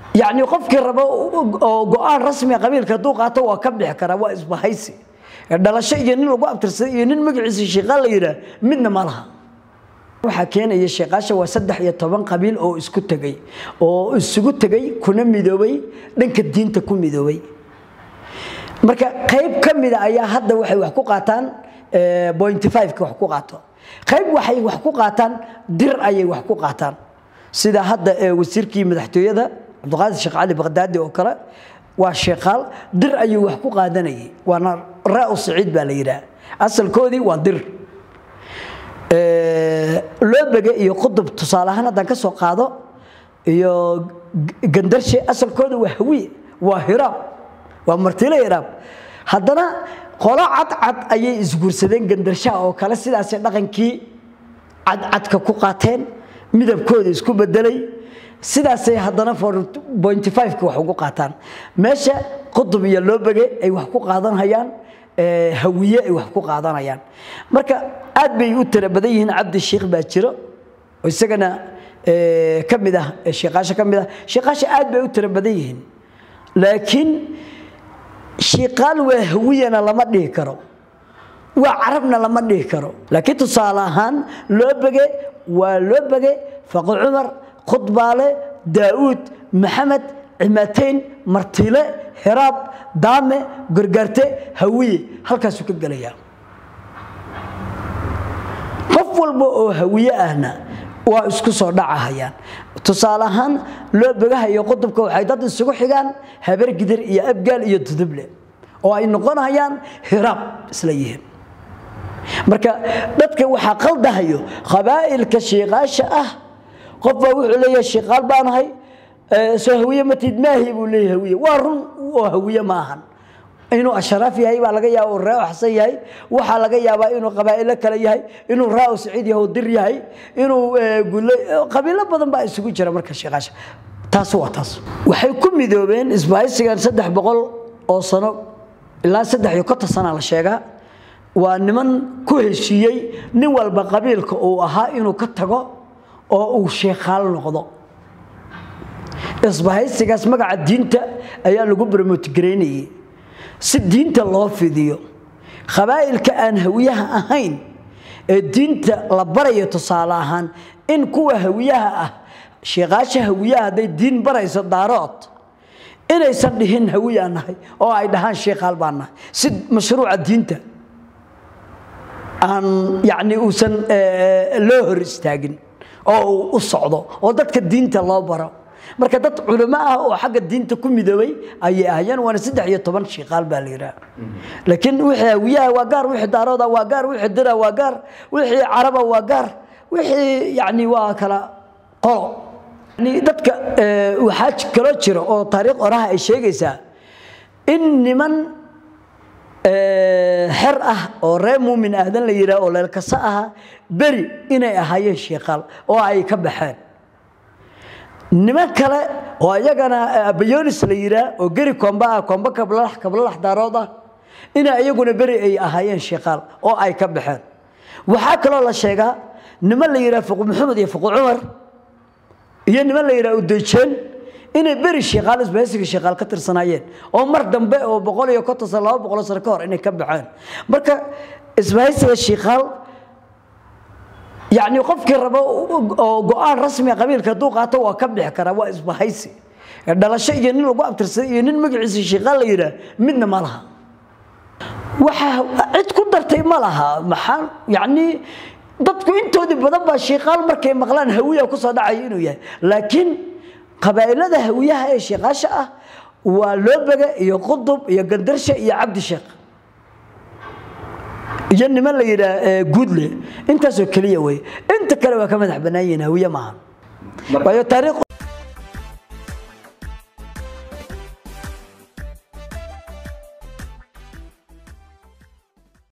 يعني قفك ربا وقان رسمي قبيل كدوقاته وكبح كرا واسبهيسي dhalasho iyo nin lagu abtirsaday iyo nin magaciisa shaqal leeyahay midna ma laha waxa keenaya shaqasha waa 13 qabiil oo isku tagay oo isugu tagay kuna midoobay dhanka diinta ku midoobay marka qayb kamid ah ayaa hadda waxay wax ku qaataan 0.5 ka wax ku qaato qayb waxay wax ku qaataan dir ayay wax ku qaataan sida hadda wasiirkii madaxtooyada Abdulqaadir Sheekh Ali Baghdadi oo kale waa shaqal dir ayuu wax ku qaadanayay waana raaw saciid baa la yiraahdaa asalkoodii waa dir loo bagay iyo qodub tusaalahan hadan ka soo qaado iyo gandarshe asalkoodu waa hawiye waa hiraab waa martile hiraab hadana qolo cad ayay isguursadeen gandarshaha oo kale sidaas dhaqankii cadka ku qaateen midabkooda isku bedelay sidaasay hadana 0.5 ka wax ugu qaataan meesha qodub iyo loo bagay ay wax ku qaadanayaan hawiye ay wax ku qaadanayaan marka aad bay u tirabadan yihiin Cabdi Sheekh baa jiro oo isagana kamid ah shaqaasha kamid ah shaqaasha aad bay u tirabadan yihiin laakiin shaqal waa hawiyana lama dhigi karo waa carabna lama dhigi karo laakiin tusaalahan loo bagay waa loo bagay faqo Umar khudbaale Daawud Maxamed Cimateen Martile Hiraab Daame Gargaarte Hawiye halkaas uu ka galaya qof walba oo hawiye ahna waa isku soo dhacayaan tusaalahan loo bagahayo qodobka waxay dad isugu xigaan habar gidir iyo abgaal iyo duduble oo ay noqonayaan hiraab isla yihiin marka dadka waxa qaldahayo qabaa'ilka sheeqaasha ah qof wuxuu leeyahay sheeqaal baanahay soo hawiye matid maahi buu leeyahay hawiye waa run oo hawiye maahan inuu asharaf yahay baa laga yaabaa oo raaw xasan yahay waxa laga yaabaa inuu qabaa'ilo kale yahay inuu raaw saciid yahay oo dir yahay inuu qabiilo badan baa isugu jira marka sheeqaasha taas waa taas waxay ku midoobeen isbaaysigan 300 oo sano ilaa 350 sano la sheegaa waa niman ku heshiiyay nin walba qabiilka uu ahaa inuu ka tago oo uu sheeqaal noqdo isbaaysigaas magaca diinta ayaa lagu promote gareynayay si diinta loo fidiyo qabaa'ilka aan hawiyaha ahayn ee diinta la barayo tusaalahan in kuwa hawiyaha ah sheeqaasha hawiyaha haday diin barayso daarood inaysan dhihin hawiyanahay oo ay dhahaan sheeqaal baanahay si mashruuca diinta aan yaani uusan loo hor istaagin oo u socdo oo dadka diinta loo baro marka dad culimo ah oo xagga diinta ku midoobay ay ahayeen waana 13 sheeqaal baa la yiraahdaa laakiin wixii hawiyaha waa gaar wixii daarooda waa gaar wixii dira waa gaar wixii caraba waa gaar wixii yaani waa kala qolo yani dadka waxa kala jiro oo taariikh oraha ay sheegaysaa in niman xir ah oo reer muumin ahdan la yiraahdo oo leelkasa ah bari inay ahaayeen sheeqaal oo ay ka baxeen niman kale oo ayagana abayoonis la yiraahdo oo gari komba kablax daarooda ina ayaguna bari ay ahaayeen sheeqaal oo ay ka baxeen waxa kale la sheegaa niman la yiraahdo Faqo Maxamed iyo Faqo Umar iyo niman la yiraahdo Deejeen inay bari sheeqaal isbaaysiga sheeqaal ka tirsanayeen oo mar dambe oo 150 sano 200 sano ka hor inay ka baxeen marka isbaaysiga sheeqaal يعني قفك ربا وقان رسمي قبيل كدوقاته وكبح كرا واسبهيسي dhalasho iyo nin lagu abtirsaday iyo nin magaciisa shaqal leeyahay midna ma laha waxa cid ku dartay ma laha maxaan yani dadku intoodi badan ba shaqal markay maqlaan hawiya ku soo dhacay inuu yahay laakiin qabaa'ilada hawiyaha ee shaqasha ah waa loo baga iyo qudub iyo gandarshe iyo Cabdi Sheekh niman la yiraahdo guudle intaas oo kaliya way inta kale waa ka madax banaayeen hawiye maahan waayo taariikh